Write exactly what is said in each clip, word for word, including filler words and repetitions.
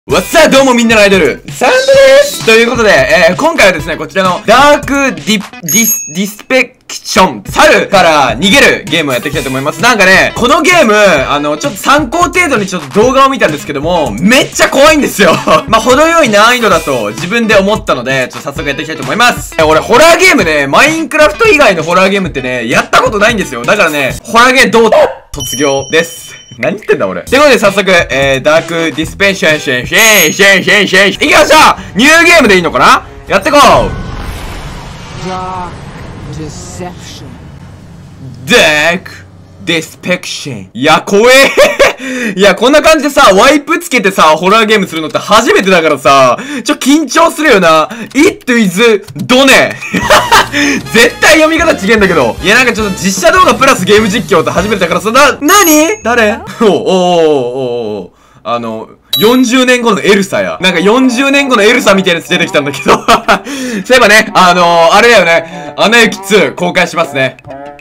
わっさあどうもみんなのアイドル、サンドですということで、えー、今回はですね、こちらのダークディ、ディス、ディスペクション、猿から逃げるゲームをやっていきたいと思います。なんかね、このゲーム、あの、ちょっと参考程度にちょっと動画を見たんですけども、めっちゃ怖いんですよ。まあ、程よい難易度だと自分で思ったので、ちょっと早速やっていきたいと思います。え、俺、ホラーゲームね、マインクラフト以外のホラーゲームってね、やったことないんですよ。だからね、ホラーゲーどう卒業です。何言ってんだ俺。ということで早速、えー、ダークディスペンションシェンシェンシェンシェンシェンいきましょう。ニューゲームでいいのかな。やってこう。ダークディセプション。ダークディスペクション。いや、怖えいや、こんな感じでさ、ワイプつけてさ、ホラーゲームするのって初めてだからさ、ちょ、緊張するよな。It is ドネ絶対読み方違えんだけど。いや、なんかちょっと実写動画プラスゲーム実況って初めてだからさ、な、なに誰おおおおおあの、よんじゅうねんごのエルサや。なんかよんじゅうねんごのエルサみたいなやつ出てきたんだけど。そういえばね、あのー、あれだよね。アナ雪ツー公開しますね。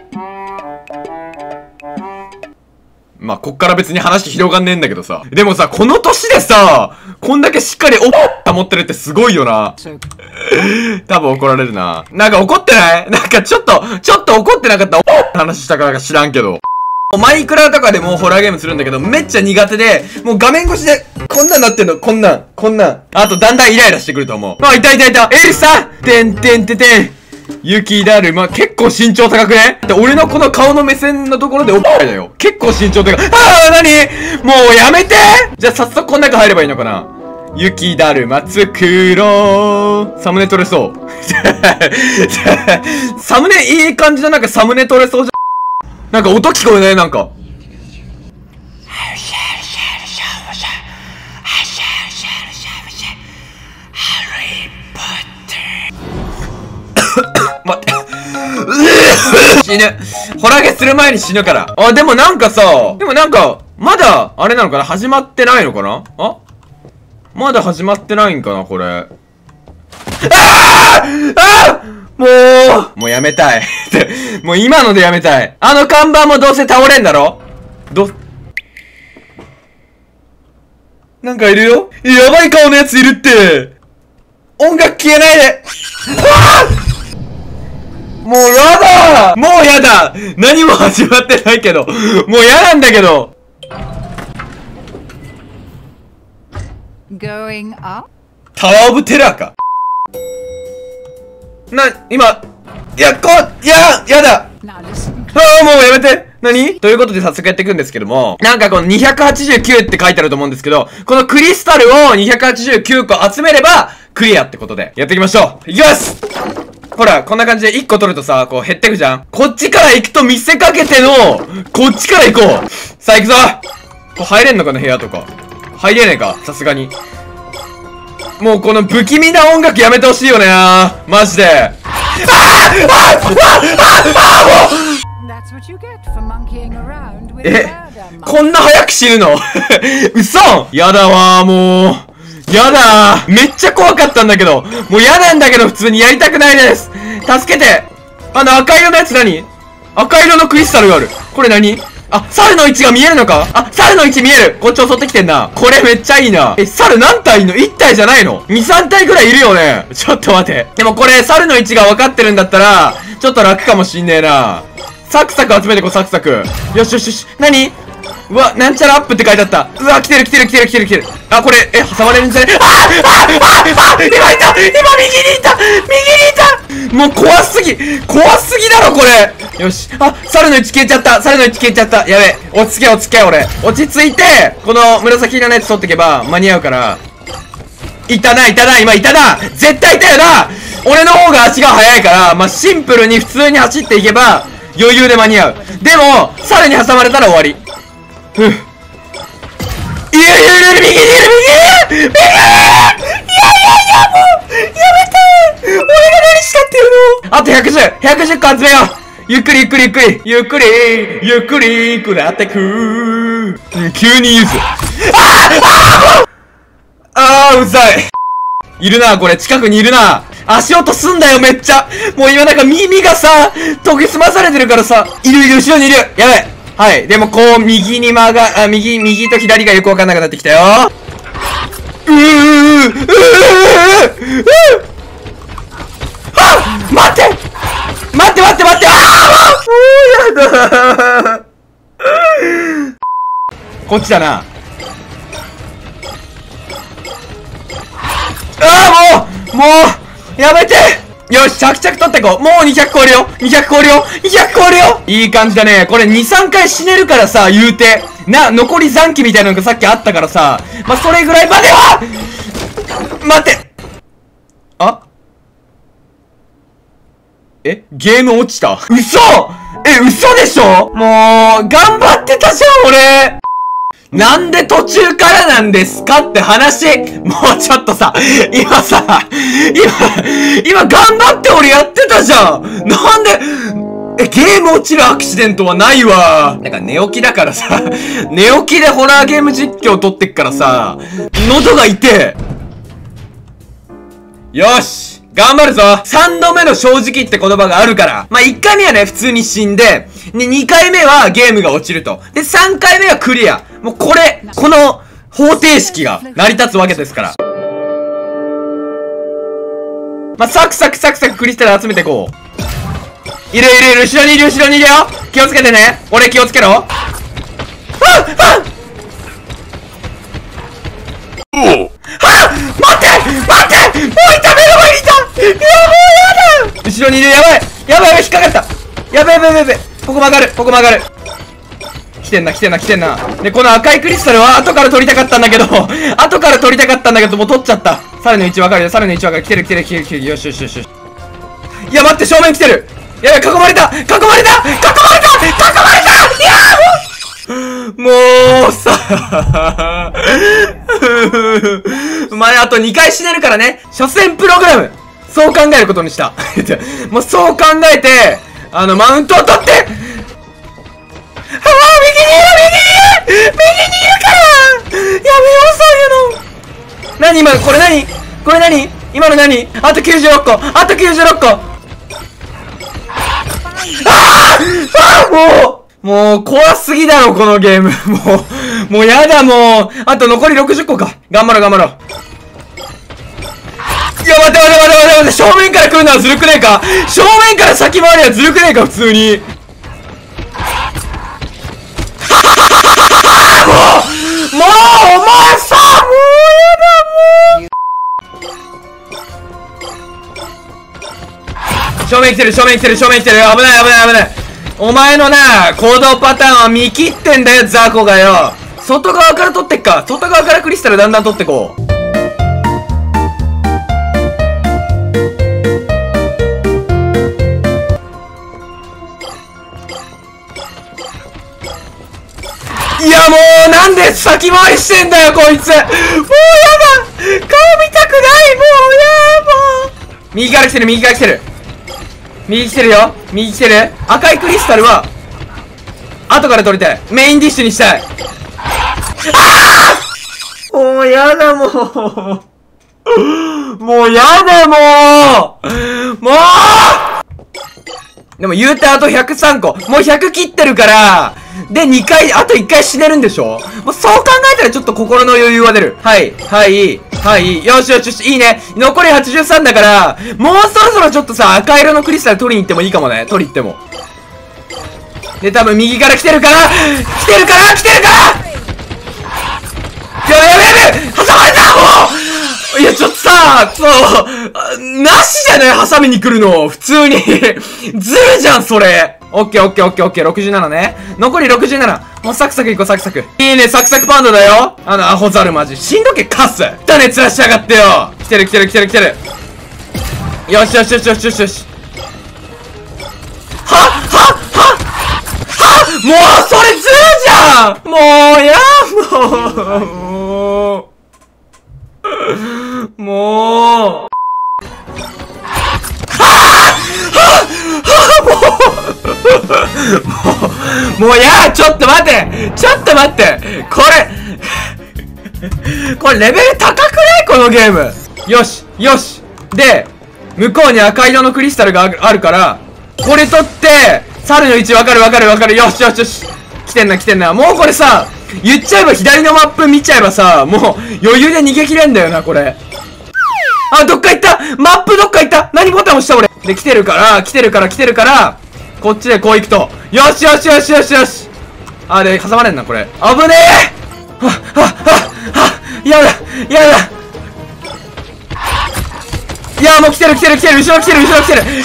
まあ、こっから別に話広がんねえんだけどさ。でもさ、この年でさ、こんだけしっかりおっぱ持ってるってすごいよな。多分怒られるな。なんか怒ってないなんかちょっと、ちょっと怒ってなかったおっぱ話したからか知らんけど。マイクラとかでもホラーゲームするんだけど、めっちゃ苦手で、もう画面越しで、こんなんなってんの、こんなん、こんなん。あと、だんだんイライラしてくると思う。あ、いたいたいた、エルサてんてんててん。雪だるま、結構身長高くねで、俺のこの顔の目線のところでおっぱいだよ。結構身長高い。ああ、なにもうやめてじゃあ早速この中入ればいいのかな。雪だるま作ろう。サムネ撮れそう。サムネいい感じのなんかサムネ撮れそうじゃ、なんか音聞こえないなんか。待って。死ぬ。ホラゲする前に死ぬから。あ、でもなんかさ、でもなんか、まだ、あれなのかな始まってないのかなあまだ始まってないんかなこれ。あああもう、もうやめたい。もう今のでやめたい。あの看板もどうせ倒れんだろど、なんかいるよやばい顔のやついるって。音楽消えないで。ああもうやだもうやだ何も始まってないけど。もうやなんだけど。 Going up? タワーオブテラーか。な、今、いや、こ、いや、やだああ、もうやめて何ということで早速やっていくんですけども、なんかこのにひゃくはちじゅうきゅうって書いてあると思うんですけど、このクリスタルをにひゃくはちじゅうきゅうこ集めれば、クリアってことで、やっていきましょういきますほら、こんな感じでいっこ取るとさ、こう減ってくじゃん。こっちから行くと見せかけての、こっちから行こうさあ行くぞこう入れんのかな部屋とか。入れねえかさすがに。もうこの不気味な音楽やめてほしいよねーマジで。あああああえ、こんな早く死ぬの嘘やだわーもう。やだーめっちゃ怖かったんだけど。もうやなんだけど普通にやりたくないです。助けて。あの赤色のやつ何赤色のクリスタルがある。これ何あ、猿の位置が見えるのかあ、猿の位置見えるこっち襲ってきてんな。これめっちゃいいな。え、猿何体いんの ?いち 体じゃないの ?に、さん体ぐらいいるよね。ちょっと待て。でもこれ猿の位置が分かってるんだったら、ちょっと楽かもしんねえな。サクサク集めてこうサクサク。よしよしよし。何うわ、なんちゃらアップって書いてあった。うわ、来てる来てる来てる来てる来てる。あ、これ、え、挟まれるんじゃねあああああ今いた今右にいた右にいたもう怖すぎ怖すぎだろこれよし。あ、猿の位置消えちゃった猿の位置消えちゃったやべえ。落ち着け落ち着け俺。落ち着いて、この紫色のやつ取ってけば間に合うから。いたないたな今いたな絶対いたよな俺の方が足が速いから、まあ、シンプルに普通に走っていけば余裕で間に合う。でも、猿に挟まれたら終わり。ふぅ。いやいやいや、右にいる右にいる右にいるいやいやいや、もうやめて俺が何したっていうのあとひゃくじゅう ひゃくじゅっこ集めようゆっくりゆっくりゆっくりゆっくりゆっくりくなってくー、うん、急にユズあーあーうざいいるなこれ近くにいるな足音すんだよめっちゃもう今なんか耳がさ研ぎ澄まされてるからさいるいる後ろにいるやべえはい。でも、こう、右に曲が、あ、右、右と左がよくわかんなくなってきたよ。うあ、待って待って待って待って、ああもうやだこっちだな。ああもうもうやめて。よし、着々取ってこう。もうにひゃく超えるよ。にひゃく超えるよ。にひゃく超えるよ。いい感じだね。これに、さんかい死ねるからさ、言うて。な、残り残機みたいなのがさっきあったからさ。まあ、それぐらいまでは待って。あえゲーム落ちた。嘘え、嘘でしょ。もう、頑張ってたじゃん、俺。なんで途中からなんですかって話。もうちょっとさ、今さ、今、今頑張って俺やってたじゃん。なんで、え、ゲーム落ちるアクシデントはないわ。なんか寝起きだからさ、寝起きでホラーゲーム実況撮ってっからさ、喉が痛え。よし頑張るぞ。さんどめの正直って言葉があるから。まあ、いっかいめはね、普通に死んで、で、にかいめはゲームが落ちると。で、さんかいめはクリア。もうこれ、この方程式が成り立つわけですから。まあ、サクサクサクサククリスタル集めてこう。いるいるいる、後ろにいる後ろにいるよ。気をつけてね。俺気をつけろ。あっあっおうはっ待って待ってもういた目の前にいた。いやもうやだ。後ろにいる。やばいやばいやばい、引っかかった。やべやべやべやべ。ここ曲がるここ曲がる。来てんな来てんな来てんな。で、この赤いクリスタルは後から取りたかったんだけど後から取りたかったんだけどもう取っちゃった。猿の位置分かるよ。猿の位置分かる。来てる来てる来てる来てる。よしよしよしよし。いや待って、正面来てる。やばい、囲まれた囲まれた囲まれた囲まれた。いやーもうさお前あとにかい死ねるからね。初戦プログラムそう考えることにしたもうそう考えて、あのマウントを取って、ああ右にいる右にいる右にいるからやめようそういうの。何今これ何これ何今の何。あときゅうじゅうろっこあときゅうじゅうろっこ。ああああもうもう、怖すぎだろ、このゲーム。もう、もうやだ、もう。あと残りろくじゅっこか。頑張ろう、頑張ろう。いや、待て待て待て待て待て。正面から来るのはずるくねえか。正面から先回りはずるくねえか、普通に。ははははもうもうお前さもうやだ、もう正面来てる、正面来てる、正面来てる。危ない、危ない、危ない。お前のな、行動パターンは見切ってんだよ、ザコがよ。外側から取ってっか。外側からクリスタルだんだん取ってこう。いやもう、なんで先回りしてんだよ、こいつ。もうやだ。顔見たくない、もう、やもう。右から来てる、右から来てる。右来てるよ。右来てる。赤いクリスタルは後から取りたい。メインディッシュにしたい。ああもうやだ、もうもうやだ、もうもうでも言うてあとひゃくさんこ。もうひゃく切ってるから。で、にかい、あといっかい死ねるんでしょ。もうそう考えたらちょっと心の余裕は出る。はい、はい、はい、よしよしよし、いいね。残りはちじゅうさんだから、もうそろそろちょっとさ、赤色のクリスタル取りに行ってもいいかもね。取り行っても。で、多分右から来てるから来てるから来てるからやべやべやべ挟まれたもういや、ちょっとさ、そう、なしじゃない挟みに来るの。普通に。ずるじゃん、それ。オッケーオッケーオッケーオッケー、ろくじゅうななね。残りろくじゅうなな。もうサクサクいこう、サクサク。いいね、サクサクパンダだよ。あの、アホザルマジ。しんどけ、カス。種釣らしやがってよ。来てる来てる来てる来てる。よしよしよしよしよしよし。はっはっはっはっもう、それずるじゃんもう、やもう。もう。もう、もうやちょっと待ってちょっと待ってこれこれレベル高くないこのゲーム。よしよしで、向こうに赤色のクリスタルがあるから、これ取って、猿の位置わかるわかるわかる。よしよしよし。来てんな来てんな。もうこれさ、言っちゃえば左のマップ見ちゃえばさ、もう余裕で逃げ切れんだよな、これ。 あ、どっか行った。マップどっか行った。何ボタン押した俺。で、来てるから、来てるから、来てるから、こっちでこう行くと。よしよしよしよしよし。あ、で、挟まれんな、これ。危ねえ。はっ、はっ、はっ、はっ、やだ、やだ。いや、もう来てる来てる来てる、後ろ来てる後ろ来てる。いや、も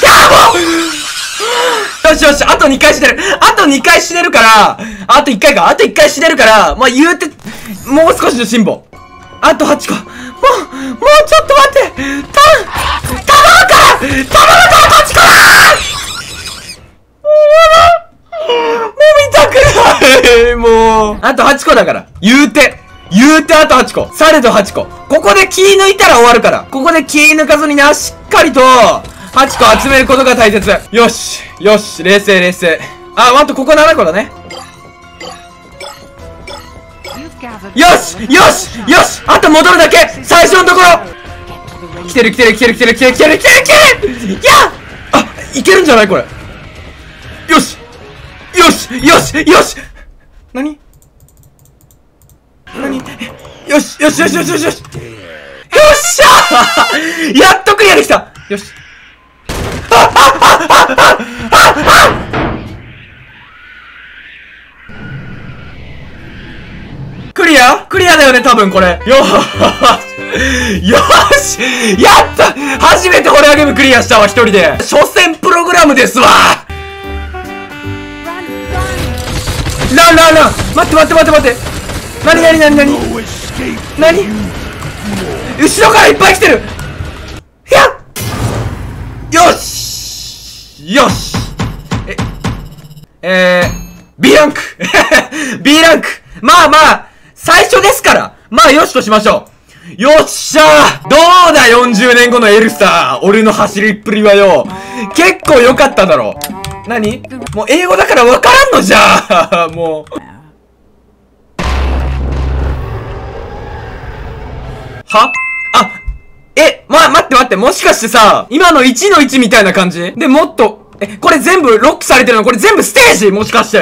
うよしよし、あとにかい死ねる。あとにかい死ねるから、あといっかいか。あといっかい死ねるから、まあ、言うて、もう少しの辛抱。あとはちこ。もう、もうちょっと待って。た、頼むから頼むからはちこもう見たくない。もう。あとはちこだから。言うて。言うてあとはちこ。されどはちこ。ここで気抜いたら終わるから。ここで気抜かずにな、しっかりと、はちこ集めることが大切。よし。よし。冷静冷静。あ、あとここななこだね。よしよしよしあと戻るだけ最初のところ来てる来てる来てる来てる来てる来てる来てる来てるいやあ、いけるんじゃないこれ。よしよしよしよし何何よしよしよしよしよしよしよっしゃーやっとクリアできた。よしクリアクリアだよね、多分これ。よーよしやった初めてホラーゲームクリアしたわ、一人で。所詮プログラムですわ。ランランラン待って待って待って待って。なになになになになに後ろからいっぱい来てる。ひゃっよしよしえ、えー、B ランクB ランクまあまあ最初ですから、まあよしとしましょう。よっしゃーどうだよんじゅうねんごのエルサー。俺の走りっぷりはよ。結構良かっただろう。何もう英語だから分からんのじゃあもう。はあ、え、ま、待って待って、もしかしてさ、今のいちのいちみたいな感じで、もっと、え、これ全部ロックされてるのこれ全部ステージもしかして。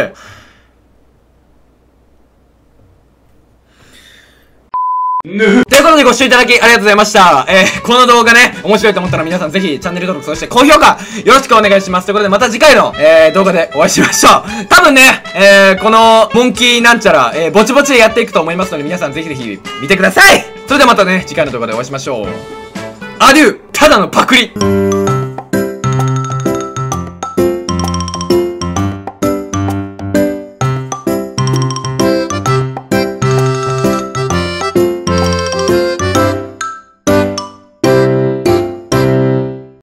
ぬということでご視聴いただきありがとうございました。えー、この動画ね、面白いと思ったら皆さんぜひチャンネル登録、そして高評価よろしくお願いします。ということでまた次回の、えー、動画でお会いしましょう。多分ね、えー、このモンキーなんちゃら、えー、ぼちぼちでやっていくと思いますので皆さんぜひぜひ見てください。それではまたね、次回の動画でお会いしましょう。アデューただのパクリ